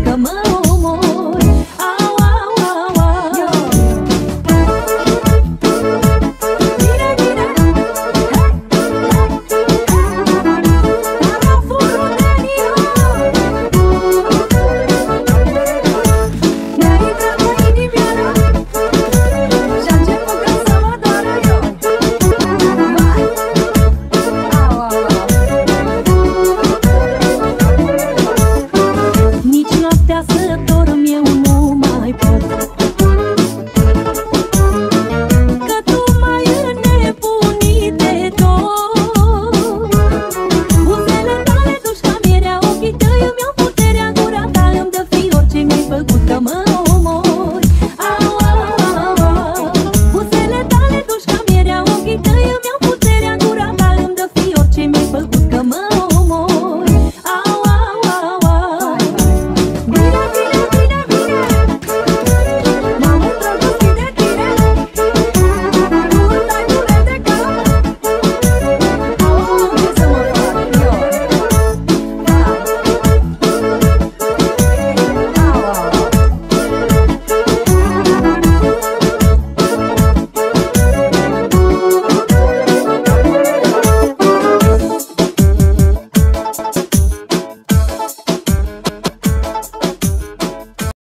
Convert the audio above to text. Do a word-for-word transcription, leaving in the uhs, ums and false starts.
că mă omori. Au, au, au, au. Bine, bine. Hai, hai, hai. Arafurul Daniel. Mi-a intrat în inimioară și-a început ca să mă doară eu. Vai. Au, au, au. Nici noaptea să dorm eu nu mai pot.